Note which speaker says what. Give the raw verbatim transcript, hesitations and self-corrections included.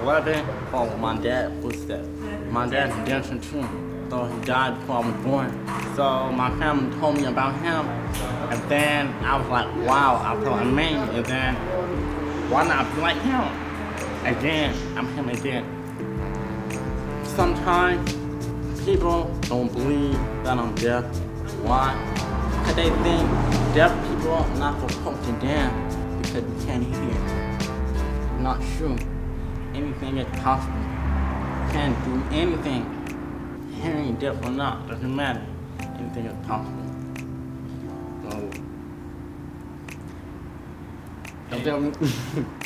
Speaker 1: eleven, followed my dad's footsteps. My dad's a dancer too, so he died before I was born. So my family told me about him, and then I was like, wow, I feel amazing, and then why not be like him? Again, I'm him again. Sometimes people don't believe that I'm deaf. Why? Because they think deaf people are not supposed to dance because you can't hear. Not true. Anything is possible. You can do anything. Hearing deaf or not, doesn't matter. Anything is possible. So, don't tell me.